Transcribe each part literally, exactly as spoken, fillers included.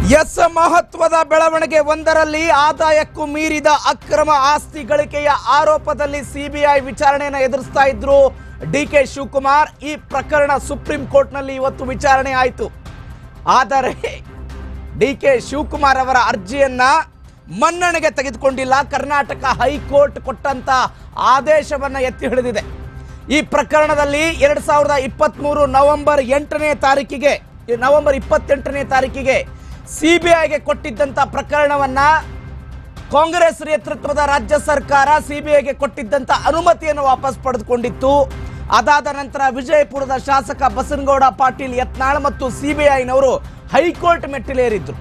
S ಮಹತ್ವದ ಬೆಳವಣಿಗೆ ಒಂದರಲ್ಲಿ ಆದಾಯಕ್ಕೂ ಮೀರಿದ ಅಕ್ರಮ ಆಸ್ತಿ ಗಳಿಕೆಯ ಆರೋಪದಲ್ಲಿ ಸಿಬಿಐ ವಿಚಾರಣೆಯನ್ನು ಎದುರಿಸ್ತಾ ಇದ್ರು ಡಿಕೆ ಶಿವಕುಮಾರ್. ಈ ಪ್ರಕರಣ ಸುಪ್ರೀಂ ಕೋರ್ಟ್ನಲ್ಲಿ ಇವತ್ತು ವಿಚಾರಣೆ ಆಯಿತು. ಆದರೆ ಡಿಕೆ ಶಿವಕುಮಾರ್ ಅವರ ಅರ್ಜಿಯನ್ನ ಮನ್ನಣೆಗೆ ತೆಗೆದುಕೊಂಡಿಲ್ಲ. ಕರ್ನಾಟಕ ಹೈಕೋರ್ಟ್ ಕೊಟ್ಟಂತ ಆದೇಶವನ್ನ ಎತ್ತಿ ಹಿಡಿದಿದೆ. ಈ ಪ್ರಕರಣದಲ್ಲಿ ಎರಡ್ ಸಾವಿರದ ಇಪ್ಪತ್ತ್ ಮೂರು ನವೆಂಬರ್ ಎಂಟನೇ ತಾರೀಕಿಗೆ ನವೆಂಬರ್ ಇಪ್ಪತ್ತೆಂಟನೇ ತಾರೀಕಿಗೆ ಸಿಬಿಐಗೆ ಕೊಟ್ಟಿದ್ದಂತ ಪ್ರಕರಣವನ್ನ ಕಾಂಗ್ರೆಸ್ ನೇತೃತ್ವದ ರಾಜ್ಯ ಸರ್ಕಾರ ಸಿಬಿಐಗೆ ಕೊಟ್ಟಿದ್ದಂತ ಅನುಮತಿಯನ್ನು ವಾಪಸ್ ಪಡೆದುಕೊಂಡಿತ್ತು. ಅದಾದ ನಂತರ ವಿಜಯಪುರದ ಶಾಸಕ ಬಸನಗೌಡ ಪಾಟೀಲ್ ಯತ್ನಾಳ್ ಮತ್ತು ಸಿಬಿಐನವರು ಹೈಕೋರ್ಟ್ ಮೆಟ್ಟಿಲೇರಿದ್ರು.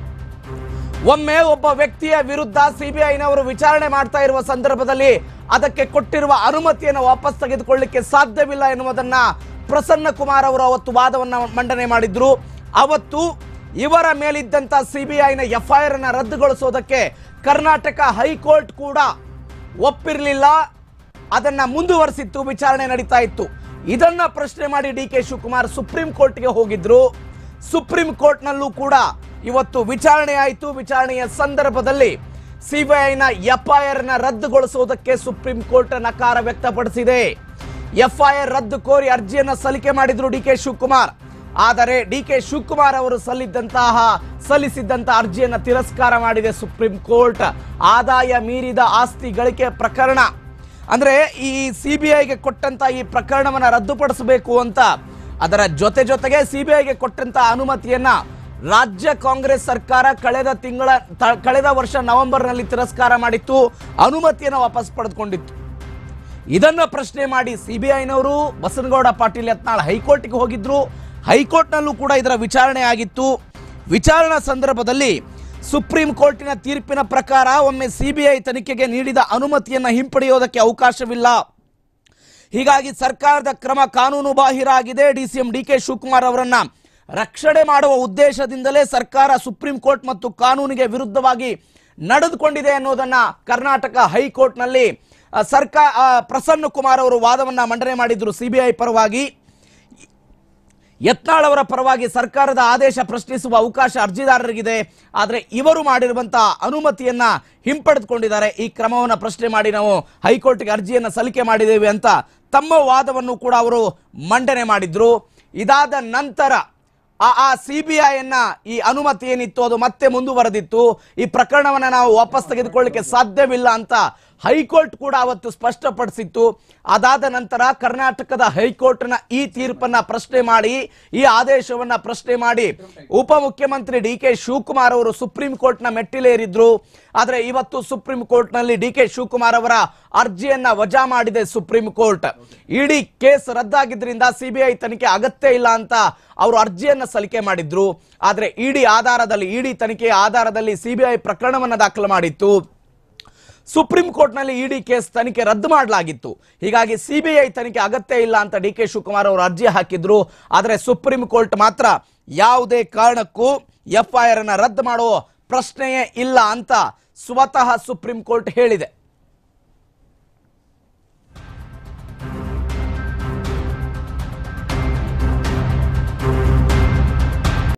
ಒಮ್ಮೆ ಒಬ್ಬ ವ್ಯಕ್ತಿಯ ವಿರುದ್ಧ ಸಿಬಿಐನವರು ವಿಚಾರಣೆ ಮಾಡ್ತಾ ಇರುವ ಸಂದರ್ಭದಲ್ಲಿ ಅದಕ್ಕೆ ಕೊಟ್ಟಿರುವ ಅನುಮತಿಯನ್ನು ವಾಪಸ್ ತೆಗೆದುಕೊಳ್ಳಲಿಕ್ಕೆ ಸಾಧ್ಯವಿಲ್ಲ ಎನ್ನುವುದನ್ನ ಪ್ರಸನ್ನ ಕುಮಾರ್ ಅವರು ಅವತ್ತು ವಾದವನ್ನು ಮಂಡನೆ ಮಾಡಿದ್ರು. ಅವತ್ತು ಇವರ ಮೇಲಿದ್ದಂತ ಸಿಬಿಐನ ಎಫ್ಐಆರ್ ಅನ್ನು ರದ್ದುಗೊಳಿಸೋದಕ್ಕೆ ಕರ್ನಾಟಕ ಹೈಕೋರ್ಟ್ ಕೂಡ ಒಪ್ಪಿರಲಿಲ್ಲ. ಅದನ್ನ ಮುಂದುವರಿಸಿತ್ತು, ವಿಚಾರಣೆ ನಡೀತಾ ಇತ್ತು. ಇದನ್ನ ಪ್ರಶ್ನೆ ಮಾಡಿ ಡಿ ಕೆ ಶಿವಕುಮಾರ್ ಸುಪ್ರೀಂ ಕೋರ್ಟ್ಗೆ ಹೋಗಿದ್ರು. ಸುಪ್ರೀಂ ಕೋರ್ಟ್ನಲ್ಲೂ ಕೂಡ ಇವತ್ತು ವಿಚಾರಣೆ ಆಯಿತು. ವಿಚಾರಣೆಯ ಸಂದರ್ಭದಲ್ಲಿ ಸಿಬಿಐನ ಎಫ್ಐಆರ್ ನ ರದ್ದುಗೊಳಿಸುವುದಕ್ಕೆ ಸುಪ್ರೀಂ ಕೋರ್ಟ್ ನಕಾರ ವ್ಯಕ್ತಪಡಿಸಿದೆ. ಎಫ್ಐಆರ್ ರದ್ದು ಕೋರಿ ಅರ್ಜಿಯನ್ನು ಸಲ್ಲಿಕೆ ಮಾಡಿದ್ರು ಡಿ ಕೆ ಶಿವಕುಮಾರ್. ಆದರೆ ಡಿ ಕೆ ಶಿವಕುಮಾರ್ ಅವರು ಸಲ್ಲಿಸಿದಂತಹ ಸಲ್ಲಿಸಿದ್ದಂತಹ ಅರ್ಜಿಯನ್ನು ತಿರಸ್ಕಾರ ಮಾಡಿದೆ ಸುಪ್ರೀಂ ಕೋರ್ಟ್. ಆದಾಯ ಮೀರಿದ ಆಸ್ತಿ ಗಳಿಕೆ ಪ್ರಕರಣ ಅಂದ್ರೆ ಈ ಸಿಬಿಐಗೆ ಕೊಟ್ಟಂತ ಈ ಪ್ರಕರಣವನ್ನ ರದ್ದುಪಡಿಸಬೇಕು ಅಂತ, ಅದರ ಜೊತೆ ಜೊತೆಗೆ ಸಿಬಿಐಗೆ ಕೊಟ್ಟಂತ ಅನುಮತಿಯನ್ನ ರಾಜ್ಯ ಕಾಂಗ್ರೆಸ್ ಸರ್ಕಾರ ಕಳೆದ ತಿಂಗಳ ಕಳೆದ ವರ್ಷ ನವೆಂಬರ್ ನಲ್ಲಿ ತಿರಸ್ಕಾರ ಮಾಡಿತ್ತು. ಅನುಮತಿಯನ್ನು ವಾಪಸ್ ಪಡೆದುಕೊಂಡಿತ್ತು. ಇದನ್ನ ಪ್ರಶ್ನೆ ಮಾಡಿ ಸಿಬಿಐನವರು ಬಸನಗೌಡ ಪಾಟೀಲ್ ಯತ್ನಾಳ್ ಹೈಕೋರ್ಟ್ಗೆ ಹೋಗಿದ್ರು. ಹೈಕೋರ್ಟ್ನಲ್ಲೂ ಕೂಡ ಇದರ ವಿಚಾರಣೆ ಆಗಿತ್ತು. ವಿಚಾರಣಾ ಸಂದರ್ಭದಲ್ಲಿ ಸುಪ್ರೀಂ ಕೋರ್ಟಿನ ತೀರ್ಪಿನ ಪ್ರಕಾರ ಒಮ್ಮೆ ಸಿಬಿಐ ತನಿಖೆಗೆ ನೀಡಿದ ಅನುಮತಿಯನ್ನು ಹಿಂಪಡೆಯೋದಕ್ಕೆ ಅವಕಾಶವಿಲ್ಲ. ಹೀಗಾಗಿ ಸರ್ಕಾರದ ಕ್ರಮ ಕಾನೂನು ಬಾಹಿರ ಆಗಿದೆ. ಡಿಸಿಎಂ ಡಿ ಕೆ ಶಿವಕುಮಾರ್ ಅವರನ್ನ ರಕ್ಷಣೆ ಮಾಡುವ ಉದ್ದೇಶದಿಂದಲೇ ಸರ್ಕಾರ ಸುಪ್ರೀಂ ಕೋರ್ಟ್ ಮತ್ತು ಕಾನೂನಿಗೆ ವಿರುದ್ಧವಾಗಿ ನಡೆದುಕೊಂಡಿದೆ ಅನ್ನೋದನ್ನ ಕರ್ನಾಟಕ ಹೈಕೋರ್ಟ್ನಲ್ಲಿ ಸರ್ಕಾರ ಪ್ರಸನ್ನ ಕುಮಾರ್ ಅವರು ವಾದವನ್ನ ಮಂಡನೆ ಮಾಡಿದ್ರು ಸಿಬಿಐ ಪರವಾಗಿ. ಯತ್ನಾಳ್ ಅವರ ಪರವಾಗಿ ಸರ್ಕಾರದ ಆದೇಶ ಪ್ರಶ್ನಿಸುವ ಅವಕಾಶ ಅರ್ಜಿದಾರರಿಗಿದೆ. ಆದರೆ ಇವರು ಮಾಡಿರುವಂತಹ ಅನುಮತಿಯನ್ನ ಹಿಂಪಡೆದುಕೊಂಡಿದ್ದಾರೆ. ಈ ಕ್ರಮವನ್ನು ಪ್ರಶ್ನೆ ಮಾಡಿ ನಾವು ಹೈಕೋರ್ಟ್ಗೆ ಅರ್ಜಿಯನ್ನು ಸಲ್ಲಿಕೆ ಮಾಡಿದ್ದೇವೆ ಅಂತ ತಮ್ಮ ವಾದವನ್ನು ಕೂಡ ಅವರು ಮಂಡನೆ ಮಾಡಿದ್ರು. ಇದಾದ ನಂತರ ಆ ಆ ಸಿಬಿಐನ ಈ ಅನುಮತಿ ಏನಿತ್ತು ಅದು ಮತ್ತೆ ಮುಂದುವರೆದಿತ್ತು. ಈ ಪ್ರಕರಣವನ್ನು ನಾವು ವಾಪಸ್ ತೆಗೆದುಕೊಳ್ಳಲಿಕ್ಕೆ ಸಾಧ್ಯವಿಲ್ಲ ಅಂತ ಹೈಕೋರ್ಟ್ ಕೂಡ ಅವತ್ತು ಸ್ಪಷ್ಟಪಡಿಸಿತ್ತು. ಅದಾದ ನಂತರ ಕರ್ನಾಟಕದ ಹೈಕೋರ್ಟ್ನ ಈ ತೀರ್ಪನ್ನ ಪ್ರಶ್ನೆ ಮಾಡಿ ಈ ಆದೇಶವನ್ನ ಪ್ರಶ್ನೆ ಮಾಡಿ ಉಪಮುಖ್ಯಮಂತ್ರಿ ಡಿ ಕೆ ಶಿವಕುಮಾರ್ ಅವರು ಸುಪ್ರೀಂ ಕೋರ್ಟ್ನ ಮೆಟ್ಟಿಲೇರಿದ್ರು. ಆದರೆ ಇವತ್ತು ಸುಪ್ರೀಂ ಕೋರ್ಟ್ನಲ್ಲಿ ಡಿ ಕೆ ಶಿವಕುಮಾರ್ ಅವರ ಅರ್ಜಿಯನ್ನ ವಜಾ ಮಾಡಿದೆ ಸುಪ್ರೀಂ ಕೋರ್ಟ್. ಇಡೀ ಕೇಸ್ ರದ್ದಾಗಿದ್ದರಿಂದ ಸಿಬಿಐ ತನಿಖೆ ಅಗತ್ಯ ಇಲ್ಲ ಅಂತ ಅವರು ಅರ್ಜಿಯನ್ನ ಸಲ್ಲಿಕೆ ಮಾಡಿದ್ರು. ಆದರೆ ಇಡಿ ಆಧಾರದಲ್ಲಿ ಇಡಿ ತನಿಖೆಯ ಆಧಾರದಲ್ಲಿ ಸಿಬಿಐ ಪ್ರಕರಣವನ್ನು ದಾಖಲು ಮಾಡಿತ್ತು. ಸುಪ್ರೀಂ ಕೋರ್ಟ್ನಲ್ಲಿ ಇಡಿ ಕೇಸ್ ತನಿಖೆ ರದ್ದು ಮಾಡಲಾಗಿತ್ತು. ಹೀಗಾಗಿ ಸಿಬಿಐ ತನಿಖೆ ಅಗತ್ಯ ಇಲ್ಲ ಅಂತ ಡಿ ಕೆ ಶಿವಕುಮಾರ್ ಅವರು ಅರ್ಜಿ ಹಾಕಿದ್ರು. ಆದರೆ ಸುಪ್ರೀಂ ಕೋರ್ಟ್ ಮಾತ್ರ ಯಾವುದೇ ಕಾರಣಕ್ಕೂ ಎಫ್ಐಆರ್ ಅನ್ನು ರದ್ದು ಮಾಡುವ ಪ್ರಶ್ನೆಯೇ ಇಲ್ಲ ಅಂತ ಸ್ವತಃ ಸುಪ್ರೀಂ ಕೋರ್ಟ್ ಹೇಳಿದೆ.